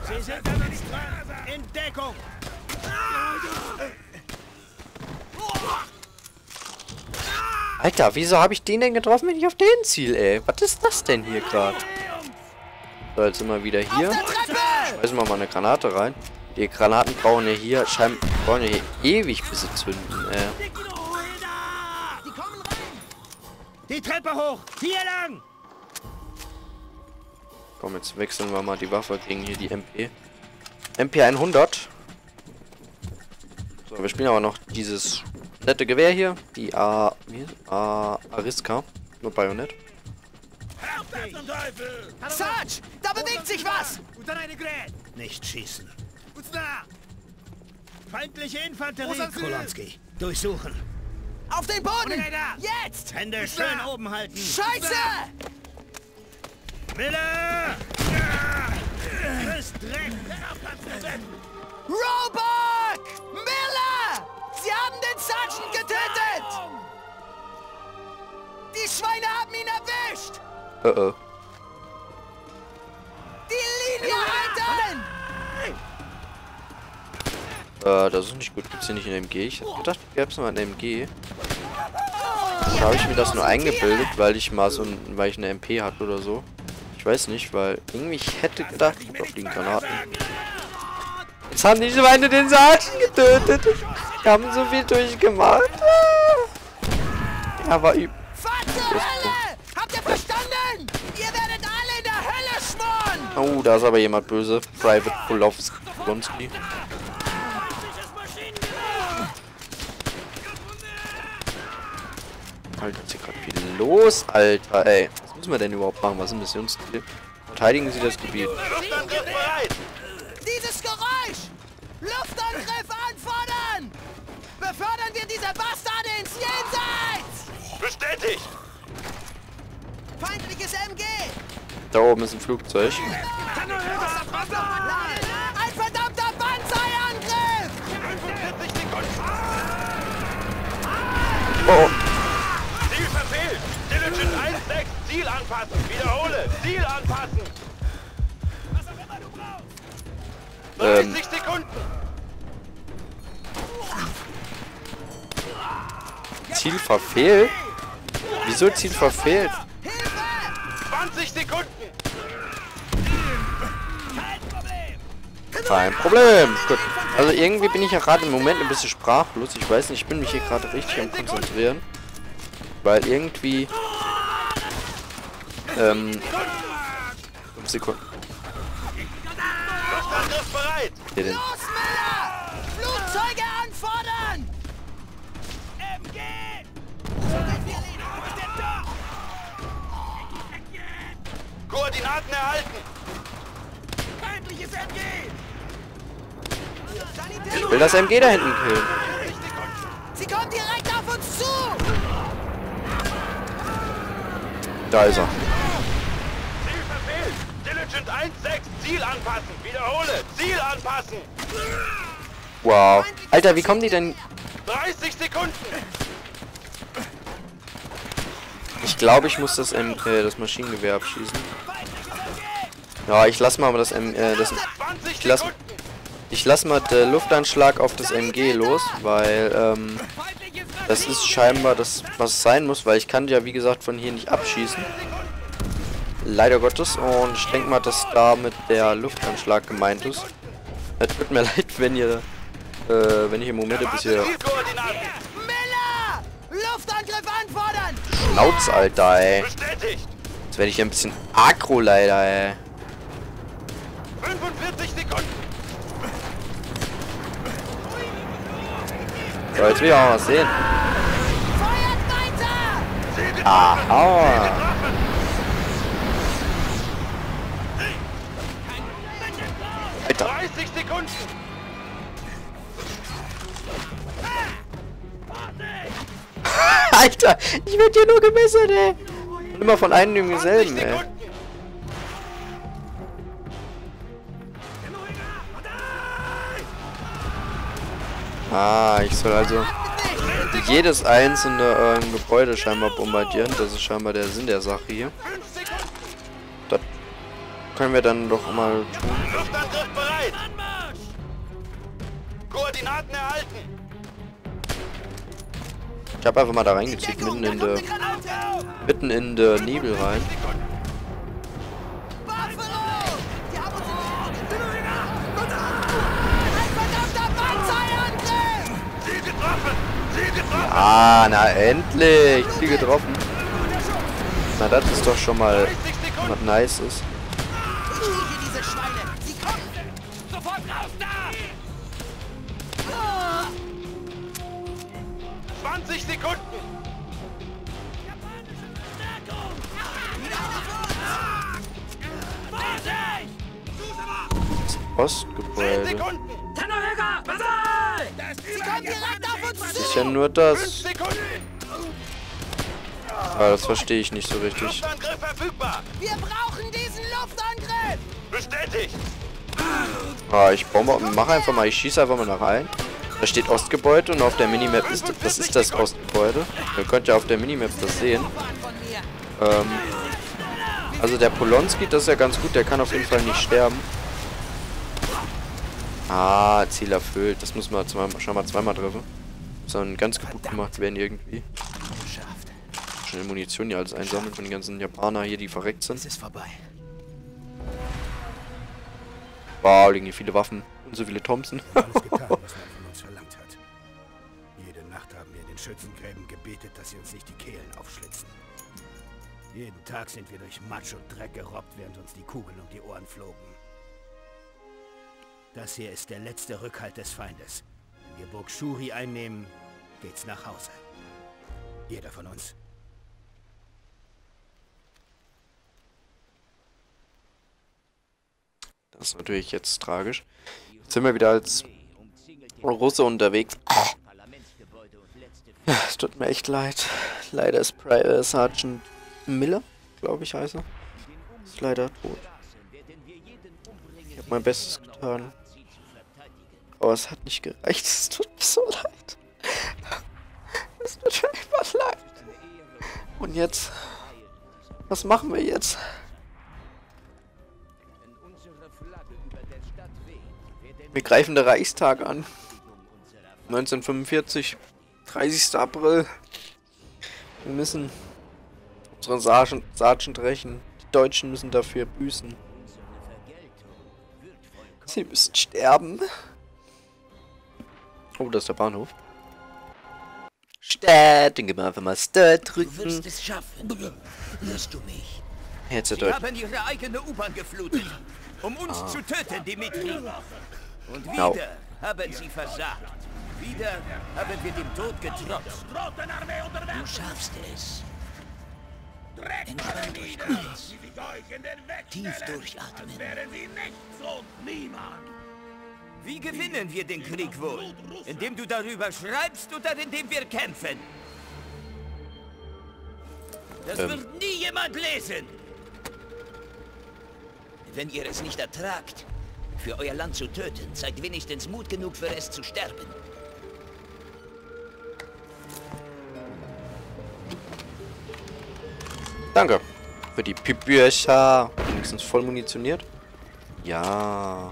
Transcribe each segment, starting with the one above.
Sie sind an uns dran. In Deckung. Alter, wieso habe ich den denn getroffen, wenn ich auf den ziel, ey? Was ist das denn hier gerade? So, jetzt sind wir wieder hier. Schmeißen wir mal eine Granate rein. Die Granaten brauchen ja hier brauchen ja hier ewig, bis sie zünden, ey. Die Treppe hoch. Hier lang. Komm, jetzt wechseln wir mal die Waffe gegen hier die MP. MP 100. So, wir spielen aber noch dieses nette Gewehr hier. Die Ariska. Nur Bajonett. Sarge, da bewegt sich was. Nicht schießen. Feindliche Infanterie. Kolonski. Durchsuchen. Auf den Boden! Jetzt! Hände schön oben halten. Scheiße! Miller! Frisst Dreck! Roebuck! Miller! Sie haben den Sergeant getötet! Die Schweine haben ihn erwischt! Oh. Die Linie halten! Das ist nicht gut. Gibt's hier nicht eine MG? Ich hab gedacht, gäbe es mal eine MG. Da habe ich mir das nur eingebildet, weil ich eine MP hatte oder so. Ich weiß nicht, weil irgendwie ich hätte gedacht, da fliegen Granaten. Jetzt haben die Schweine den Sergeant getötet. Die haben so viel durchgemacht. Ja, war übel. Fahrt zur Hölle! Habt ihr verstanden? Ihr werdet alle in der Hölle schmoren! Oh, da ist aber jemand böse. Private Pulowski. Alter, ist hier gerade viel los, Alter, ey. Was müssen wir denn überhaupt machen? Was ist ein Missionsziel? Verteidigen Sie das Gebiet. Luftangriff bereit! Dieses Geräusch! Luftangriff anfordern! Befördern wir diese Bastarde ins Jenseits! Bestätigt! Feindliches MG! Da oben ist ein Flugzeug. Ein verdammter Banzai-Angriff! 45 Sekunden! Oh, Ziel verfehlt! Diligent 1-6, Ziel anpassen! Wiederhole! Ziel anpassen! 30 Sekunden! Ziel verfehlt? Wieso Ziel verfehlt? 20 Sekunden! Kein Problem. Gut. Also irgendwie bin ich ja gerade im Moment ein bisschen sprachlos. Ich weiß nicht, ich bin mich hier gerade richtig am Konzentrieren. Weil irgendwie... 5 Sekunden. Luftangriff bereit! Hier denn? Los, Miller! Flugzeuge anfordern! MG! Koordinaten erhalten! Feindliches MG! Ich will das MG da hinten killen. Sie kommen direkt auf uns zu! Da ist er. Ziel verfehlt! Diligent 1-6, Ziel anpassen! Wiederhole! Ziel anpassen! Wow. Alter, wie kommen die denn... 30 Sekunden! Ich glaube, ich muss das Maschinengewehr abschießen. Ja, ich lass mal das 20 Sekunden! Ich lass mal den Luftanschlag auf das MG los, weil das ist scheinbar das, was es sein muss, weil ich kann ja wie gesagt von hier nicht abschießen. Leider Gottes. Und ich denke mal, dass damit der Luftanschlag gemeint ist. Es tut mir leid, wenn ihr wenn ich im Moment ein bisschen Zielkoordinaten! Miller! Luftangriff anfordern! Schnauz, Alter, ey. Bestätigt! Jetzt werde ich ein bisschen aggro leider, ey. 45 Sekunden! So, jetzt will ich auch was sehen. Feuert weiter! Aha. Alter. 30 Sekunden! Alter, ich werde hier nur gemessert, ey. Und immer von einem dem selben, ey. Ah, ich soll also jedes einzelne Gebäude scheinbar bombardieren. Das ist scheinbar der Sinn der Sache hier. Das können wir dann doch mal tun. Luftangriff bereit! Koordinaten erhalten! Ich habe einfach mal da reingezogen, mitten in der Nebel rein. Ah, na endlich! Viel getroffen. Na, das ist doch schon mal was Nices. 20 Sekunden! Postgebäude. 10 Sekunden! Sie kommen direkt auf uns Das zu! ist ja nur das. 5 Sekunden! Ah, das verstehe ich nicht so richtig. Luftangriff verfügbar! Wir brauchen diesen Luftangriff! Bestätigt! Ah, ich mache einfach mal, ich schieße einfach mal da rein. Da steht Ostgebäude und auf der Minimap ist das Ostgebäude. Ihr könnt ja auf der Minimap das sehen. Also der Polonski, das ist ja ganz gut, der kann auf jeden Fall nicht sterben. Ah, Ziel erfüllt. Das muss man schon mal zweimal treffen. Sondern ganz kaputt gemacht werden irgendwie. Schnell Munition hier alles einsammeln von den ganzen Japanern hier, die verreckt sind. Es ist vorbei. Wow, liegen hier viele Waffen und so viele Thompson. Alles getan, was man von uns verlangt hat. Jede Nacht haben wir in den Schützengräben gebetet, dass sie uns nicht die Kehlen aufschlitzen. Jeden Tag sind wir durch Matsch und Dreck gerobbt, während uns die Kugeln um die Ohren flogen. Das hier ist der letzte Rückhalt des Feindes. Wenn wir Burg Shuri einnehmen, geht's nach Hause. Jeder von uns. Das ist natürlich jetzt tragisch. Jetzt sind wir wieder als Russe unterwegs. Ja, es tut mir echt leid. Leider ist Sergeant Miller, glaube ich, heißt er. Ist leider tot. Ich habe mein Bestes getan. Aber es hat nicht gereicht. Es tut mir so leid. Es tut mir einfach leid. Und jetzt? Was machen wir jetzt? Wir greifen der Reichstag an. 1945. 30. April. Wir müssen unseren Sergeant rächen. Die Deutschen müssen dafür büßen. Sie müssen sterben. Oh, das ist der Bahnhof. Start, den können wir einfach mal Start drücken. Du wirst es schaffen. Hörst du mich? Jetzt Sie haben ihre eigene U-Bahn geflutet, um uns zu töten, Dimitri. Und wieder haben sie versagt. Wieder haben wir dem Tod getrotzt. Du schaffst es. Entspann dich kurz. Tief durchatmen. Wie gewinnen wir den Krieg wohl? Indem du darüber schreibst oder indem wir kämpfen? Das wird nie jemand lesen. Wenn ihr es nicht ertragt, für euer Land zu töten, zeigt wenigstens Mut genug für es zu sterben. Danke für die Bücher. Wenigstens voll munitioniert. Ja.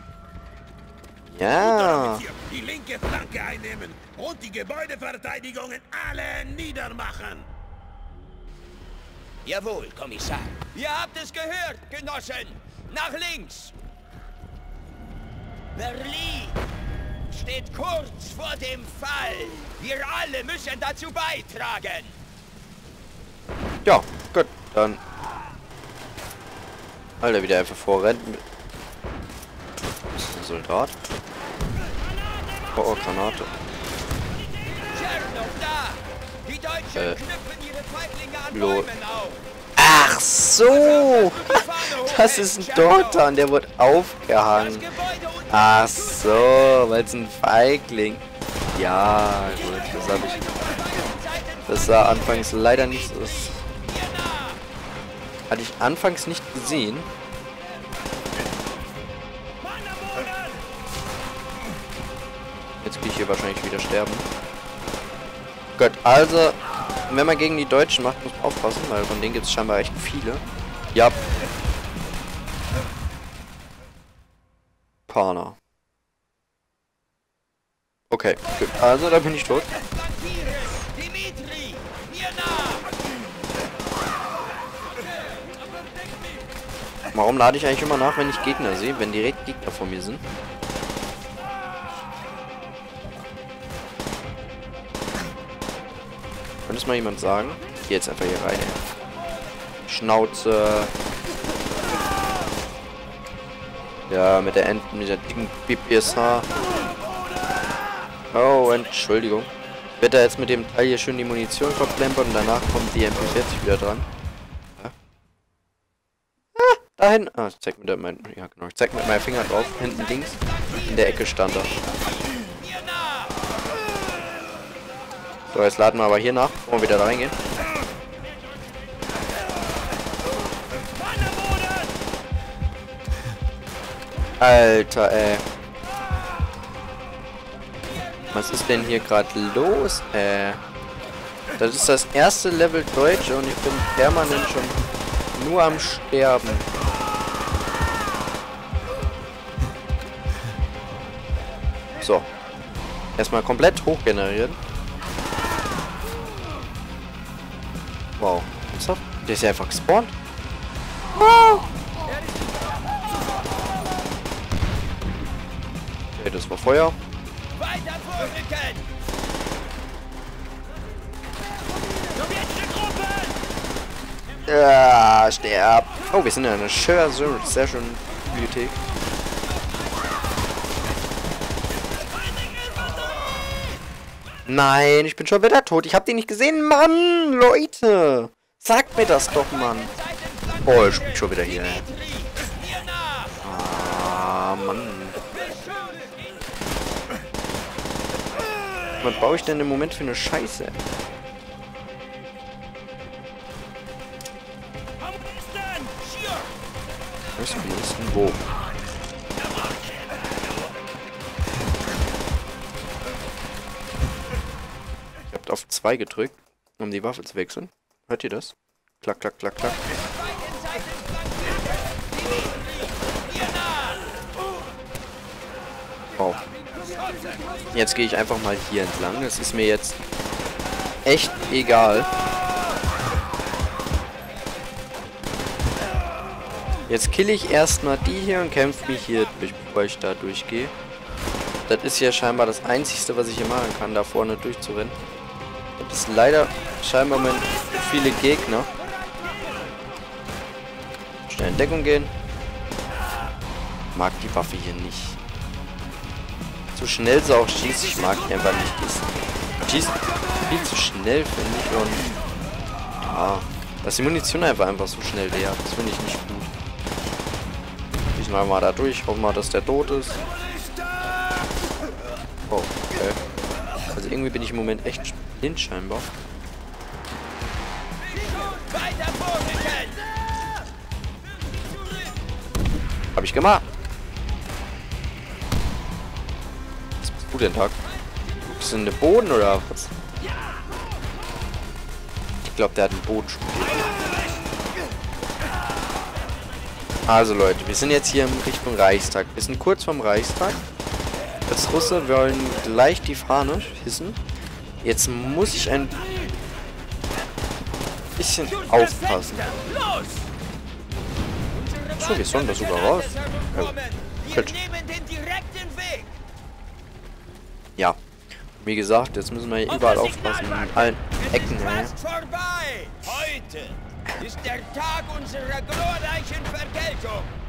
Ja. Die linke Flanke einnehmen und die Gebäudeverteidigungen alle niedermachen. Jawohl, Kommissar. Ihr habt es gehört, Genossen. Nach links. Berlin steht kurz vor dem Fall. Wir alle müssen dazu beitragen. Ja, gut, dann. Alter, wieder einfach vorrennt. Das ist ein Soldat. Oh, Granate. Tschernow da. Die Deutschen knüpfen ihre Feiglinge an Bäumen auf. Ach so! Das ist ein Dotan, der wurde aufgehangen. Ach so, weil es ein Feigling. Ja, gut, das habe ich. Das sah anfangs leider nicht so. Hatte ich anfangs nicht gesehen. Jetzt gehe ich hier wahrscheinlich wieder sterben. Gut, also, wenn man gegen die Deutschen macht, muss man aufpassen, weil von denen gibt es scheinbar echt viele. Ja. Japaner. Okay, gut. Also da bin ich tot. Warum lade ich eigentlich immer nach, wenn ich Gegner sehe, wenn direkt Gegner vor mir sind? Könnte es mal jemand sagen? Ich gehe jetzt einfach hier rein. Schnauze. Ja, mit der dicken BPSH. Oh, Entschuldigung. Ich werde da jetzt mit dem Teil hier schön die Munition verplempern und danach kommt die MP40 wieder dran. Ja. Ah, dahin. Ah, ich zeig mit ja, genau. Ich zeig mit meinem Finger drauf. Hinten links. In der Ecke stand er. So, jetzt laden wir aber hier nach. Wollen wir wieder da reingehen? Alter, ey. Was ist denn hier gerade los, Das ist das erste Level Deutsch und ich bin permanent schon nur am Sterben. So. Erstmal komplett hochgenerieren. Wow. Ernsthaft? Der ist ja einfach gespawnt. Wow. Okay, das war Feuer. Weiter vorrücken! Ja, sterb. Oh, wir sind in einer sehr schönen Bibliothek. Nein, ich bin schon wieder tot. Ich hab den nicht gesehen. Mann, Leute. Sagt mir das doch, Mann. Oh, ich bin schon wieder hier. Ah, Mann. Was baue ich denn im Moment für eine Scheiße? Was ist denn wo? Ich hab auf 2 gedrückt, um die Waffe zu wechseln. Hört ihr das? Klack, klack, klack, klack. Wow. Jetzt gehe ich einfach mal hier entlang. Das ist mir jetzt echt egal. Jetzt kill ich erstmal die hier und kämpfe mich hier durch, bevor ich da durchgehe. Das ist ja scheinbar das Einzige, was ich hier machen kann, da vorne durchzurennen. Das ist leider scheinbar mit viele Gegner. Schnell in Deckung gehen. Mag die Waffe hier nicht. So schnell sie auch schießt, ich mag die einfach nicht. Die schießt viel zu schnell, finde ich. Und ja, dass die Munition einfach so schnell leer. Das finde ich nicht gut. Ich mal da durch, hoffe mal, dass der tot ist. Oh, okay. Also irgendwie bin ich im Moment echt blind scheinbar. Hab ich gemacht. Was bist du denn, Tag? Bist du in den Boden oder was? Ich glaube, der hat ein Boot studiert. Also Leute, wir sind jetzt hier in Richtung Reichstag. Wir sind kurz vorm Reichstag. Als Russe wollen gleich die Fahne hissen. Jetzt muss ich ein bisschen aufpassen. So, wir sollen da sogar raus. Ja. Wie gesagt, jetzt müssen wir hier überall aufpassen. In allen Ecken. Heute ist der Tag unserer glorreichen Vergeltung.